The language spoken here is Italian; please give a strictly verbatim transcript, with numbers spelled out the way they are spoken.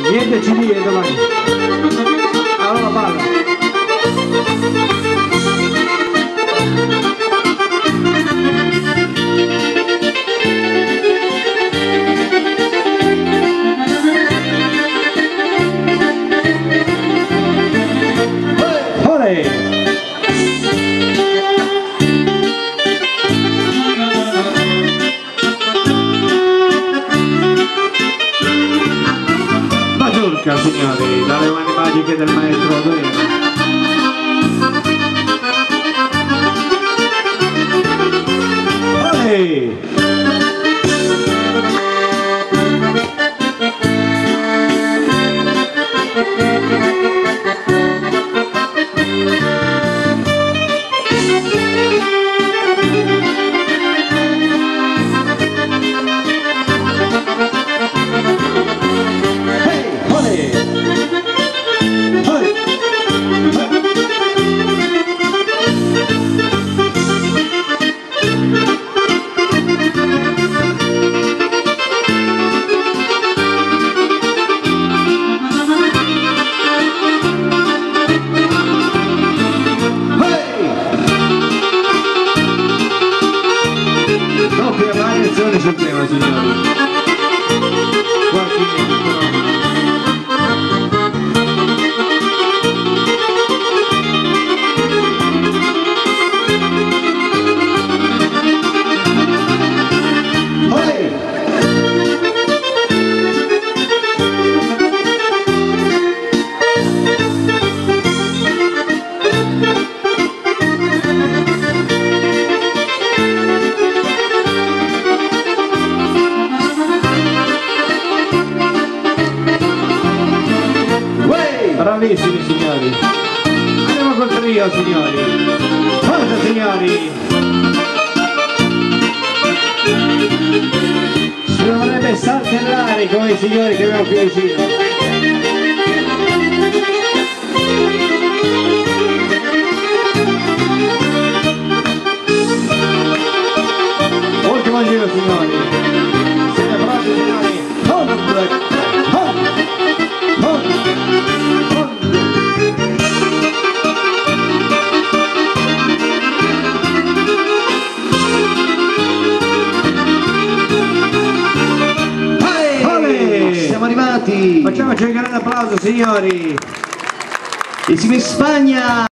Niente C D domani. Allora balla. Mazurka, signori, dalle mani magiche del maestro Dorino. Olè! Sul tema, signori. Qualche minuto. Bravissimi signori, andiamo col trio signori, forza signori, si dovrebbe saltellare come i signori che abbiamo qui vicino. Ultimo giro signori, siete pronti signori? Hold hold hold. Siamo arrivati! Facciamoci un grande applauso signori! E siamo in Spagna!